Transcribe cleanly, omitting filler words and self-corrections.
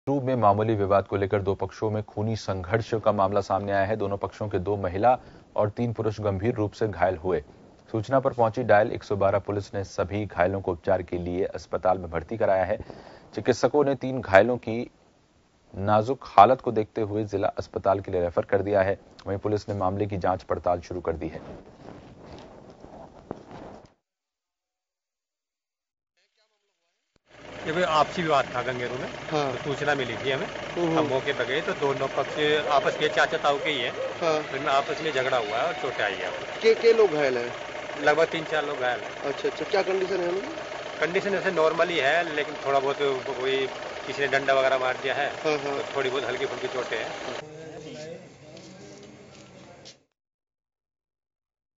शुरू में मामूली विवाद को लेकर दो पक्षों में खूनी संघर्ष का मामला सामने आया है। दोनों पक्षों के 2 महिला और 3 पुरुष गंभीर रूप से घायल हुए। सूचना पर पहुंची डायल 112 पुलिस ने सभी घायलों को उपचार के लिए अस्पताल में भर्ती कराया है। चिकित्सकों ने 3 घायलों की नाजुक हालत को देखते हुए जिला अस्पताल के लिए रेफर कर दिया है। वहीं पुलिस ने मामले की जांच पड़ताल शुरू कर दी है। ये कोई आपसी विवाद था गंगेरू में। हाँ। तो सूचना मिली थी हमें। हम मौके पर गए तो दोनों पक्ष आपस के चाचा ताऊ के ही है। हाँ। तो इनमें आपस में झगड़ा हुआ है और चोटें आई है। के लोग घायल हैं? लगभग 3-4 लोग घायल हैं। अच्छा, क्या कंडीशन है उनकी? कंडीशन ऐसे नॉर्मल ही है, लेकिन थोड़ा बहुत कोई किसी ने डंडा वगैरह मार दिया है। हाँ। तो थोड़ी बहुत हल्की फुल्की चोटें हैं।